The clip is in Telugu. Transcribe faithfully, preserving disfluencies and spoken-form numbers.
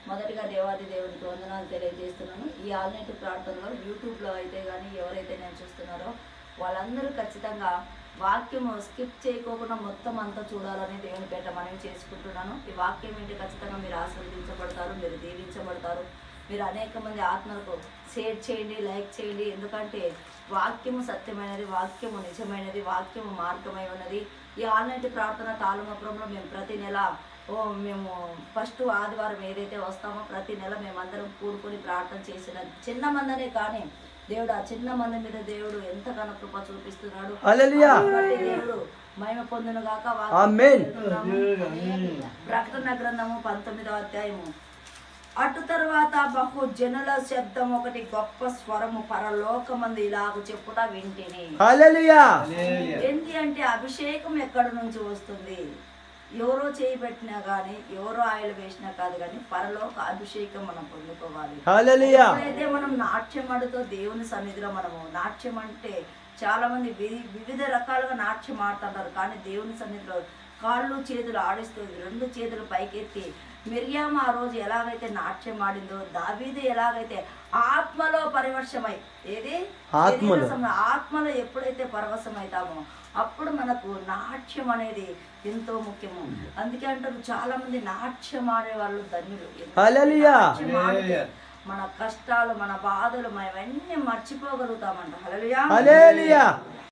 మొదటిగా దేవాది దేవునికి వందనాలు తెలియజేస్తున్నాను. ఈ ఆల్నైట్ ప్రార్థనలో యూట్యూబ్లో అయితే కానీ ఎవరైతే నేను చూస్తున్నారో వాళ్ళందరూ ఖచ్చితంగా వాక్యము స్కిప్ చేయకోకుండా మొత్తం అంతా చూడాలని దేవుని పేట మనవి చేసుకుంటున్నాను. ఈ వాక్యం ఏంటి ఖచ్చితంగా మీరు ఆశీర్వదించబడతారు, మీరు దీవించబడతారు. మీరు అనేక మంది ఆత్మలకు షేర్ చేయండి, లైక్ చేయండి. ఎందుకంటే వాక్యము సత్యమైనది, వాక్యము నిజమైనది, వాక్యము మార్గమై ఉన్నది. ఈ ఆల్నైట్ ప్రార్థన తాళమపురంలో మేము ప్రతి నెల ఓ మేము ఫస్ట్ ఆదివారం ఏదైతే వస్తామో ప్రతి నెల మేమందరం కూడుకొని ప్రార్థన చేసిన చిన్న మందనే కానీ దేవుడు ఆ చిన్న మంది మీద దేవుడు ఎంతగానో కృప చూపిస్తున్నాడు. దేవుడు మహిమ పొందును గాక. ప్రకటన గ్రంథము పంతొమ్మిదవ అధ్యాయము. అటు తర్వాత బహు జనుల శబ్దం ఒకటి గొప్ప స్వరము పరలోకమంది ఇలాగ చెప్పుట వింటిని. ఏంటి అంటే అభిషేకం ఎక్కడి నుంచి వస్తుంది? ఎవరో చేయి పెట్టినా కానీ ఎవరో ఆయిల్ వేసినా కాదు కానీ పరలోక అభిషేకం మనం పొందుకోవాలి. అయితే మనం నాట్యం ఆడుతో దేవుని సన్నిధిలో మనము నాట్యం అంటే చాలా మంది వివిధ రకాలుగా నాట్యం ఆడుతుంటారు. కానీ దేవుని సన్నిధిలో కాళ్ళు చేతులు ఆడిస్తూ రెండు చేతులు పైకెత్తి మిరియామ ఆ రోజు ఎలాగైతే నాట్యం ఆడిందో, దావీదు ఎలాగైతే ఆత్మలో పరివర్షమై ఏది ఆత్మలో ఆత్మలో ఎప్పుడైతే పరవశమవుతామో అప్పుడు మనకు నాట్యం అనేది ఎంతో ముఖ్యము. అందుకే అంటారు చాలా మంది నాట్యం ఆడే వాళ్ళు ధన్యులు. మన కష్టాలు, మన బాధలు, మనవన్నీ మర్చిపోగలుగుతామంట. హల్లెలూయా.